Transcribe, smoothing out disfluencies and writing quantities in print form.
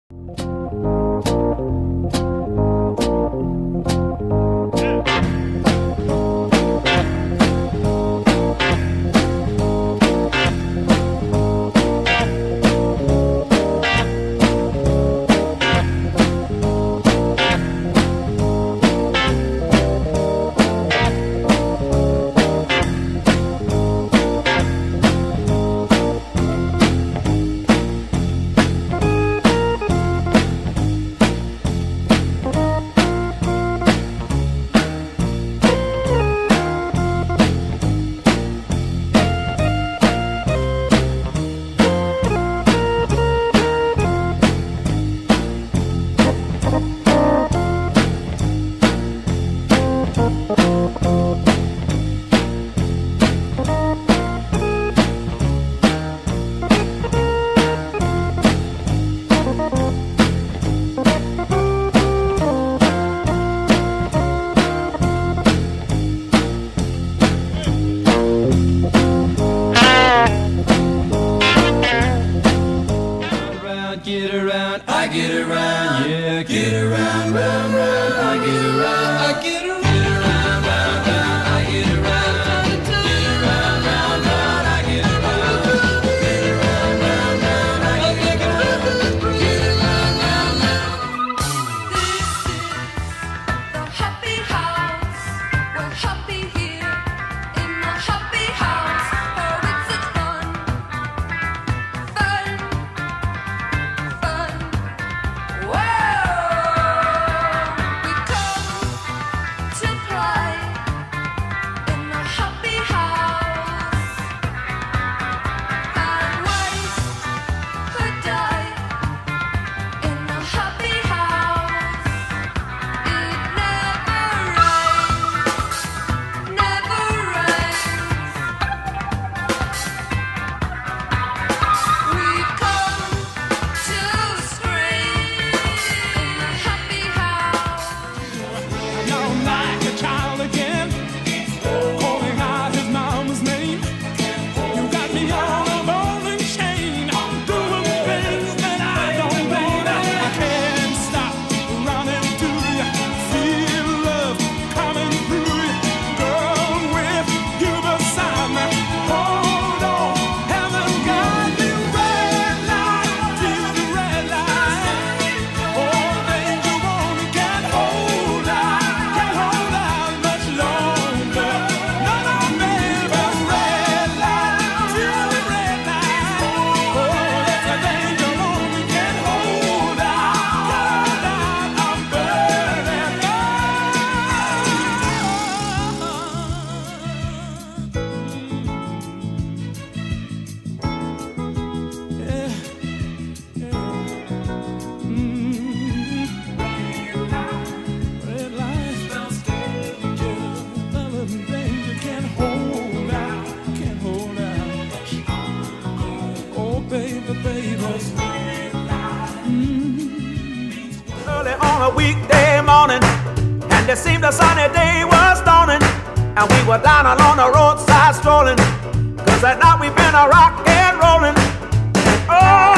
Get around, I get around, yeah, get around, round, round, I get around, I get around, round, round, I get around, get around, round, round, I get around, get around, round, round, I get around, get around, round, round. This is the happy house. We're happy here in the happy house. Oh, it's fun, fun. Whoa! We come to play in the happy house and waste a day in the happy house. It never rains. We've come to scream in the happy house. Now I'm like a child again, calling out his mama's name. You got me on a ball and chain. I'm doing things that I don't mean. I can't stop running to you. Feel love coming through you. Girl, with you beside me. Hold on, heaven got me red light. Feel the red light. Oh, things you want me can't hold out much longer. No, no, baby, red light. Feel the red light. Oh, that's a thing you want me can't hold out. I'm burning. Red light, danger, can't hold out, Oh, baby, Early on a weekday morning, and it seemed a sunny day was dawning, and we were down along the roadside strolling, 'cause at night we've been a rock and rolling. Oh,